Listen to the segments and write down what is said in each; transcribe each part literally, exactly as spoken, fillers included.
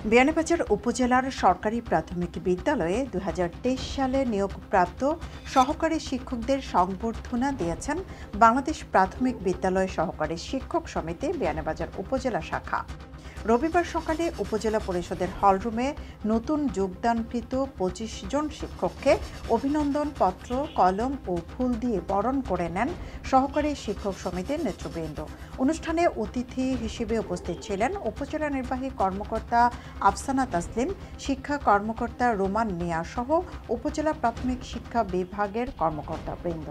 বিয়ানীবাজার উপজেলার সরকারি প্রাথমিক বিদ্যালয়ে দুই হাজার তেইশ সালে নিয়োগপ্রাপ্ত সহকারী শিক্ষকদের সংবর্ধনা দিয়েছেন বাংলাদেশ প্রাথমিক বিদ্যালয় সহকারী শিক্ষক সমিতি বিয়ানীবাজার উপজেলা শাখা। রবিবার সকালে উপজেলা পরিষদের হলরুমে নতুন যোগদানকৃত পঁচিশ জন শিক্ষককে অভিনন্দন পত্র, কলম ও ফুল দিয়ে বরণ করে নেন সহকারী শিক্ষক সমিতির নেতৃবৃন্দ। অনুষ্ঠানে অতিথি হিসেবে উপস্থিত ছিলেন উপজেলা নির্বাহী কর্মকর্তা আফসানা তাসলিম, শিক্ষা কর্মকর্তা রোমান মিয়া সহ উপজেলা প্রাথমিক শিক্ষা বিভাগের কর্মকর্তাবৃন্দ।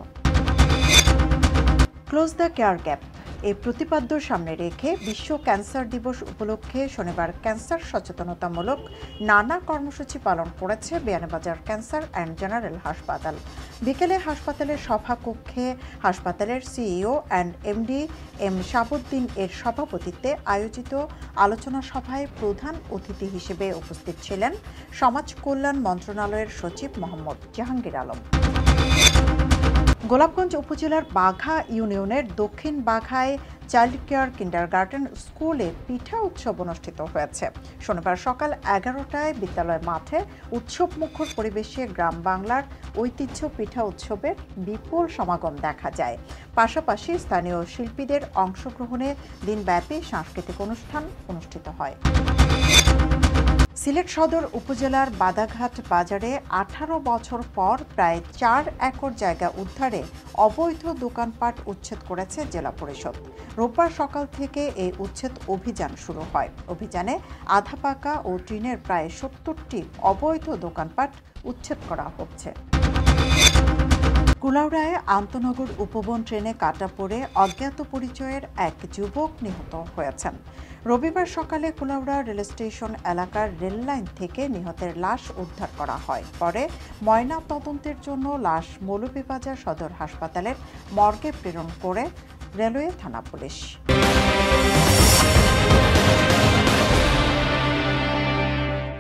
ক্লোজ দ্য কেয়ার গ্যাপ এই প্রতিপাদ্য সামনে রেখে বিশ্ব ক্যান্সার দিবস উপলক্ষে শনিবার ক্যান্সার সচেতনতামূলক নানা কর্মসূচি পালন করেছে বিয়ানীবাজার ক্যান্সার অ্যান্ড জেনারেল হাসপাতাল। বিকেলে হাসপাতালের সভাকক্ষে হাসপাতালের CEO and MD M Shahabuddin এর সভাপতিত্বে আয়োজিত আলোচনা সভায় প্রধান অতিথি হিসেবে উপস্থিত ছিলেন সমাজ কল্যাণ মন্ত্রণালয়ের সচিব মোহাম্মদ জাহাঙ্গীর আলম। গোলাপগঞ্জ উপজেলার বাঘা ইউনিয়নের দক্ষিণ বাঘায় চাইল্ড কেয়ার কিন্ডারগার্টেন স্কুলে পিঠা উৎসব অনুষ্ঠিত হয়েছে। শনিবার সকাল এগারোটায় বিদ্যালয় মাঠে উৎসবমুখর পরিবেশে গ্রাম বাংলার ঐতিহ্য পিঠা উৎসবের বিপুল সমাগম দেখা যায়। পাশাপাশি স্থানীয় শিল্পীদের অংশগ্রহণে দিনব্যাপী সাংস্কৃতিক অনুষ্ঠান অনুষ্ঠিত হয়। সিলেট সদর উপজেলার বাদাঘাট বাজারে আঠারো বছর পর প্রায় চার একর জায়গা উদ্ধারে অবৈধ দোকানপাট উচ্ছেদ করেছে জেলা পরিষদ। রোববার সকাল থেকে এই উচ্ছেদ অভিযান শুরু হয়। অভিযানে আধা পাকা ও টিনের প্রায় সত্তরটি অবৈধ দোকানপাট উচ্ছেদ করা হচ্ছে। কুলাউড়ায় আন্তনগর উপবন ট্রেনে কাটা পড়ে অজ্ঞাত পরিচয়ের এক যুবক নিহত হয়েছেন। রবিবার সকালে কুলাউড়া রেল স্টেশন এলাকার রেললাইন থেকে নিহতের লাশ উদ্ধার করা হয়। পরে ময়না তদন্তের জন্য লাশ মৌলভীবাজার সদর হাসপাতালের মর্গে প্রেরণ করে রেলওয়ে থানা পুলিশ।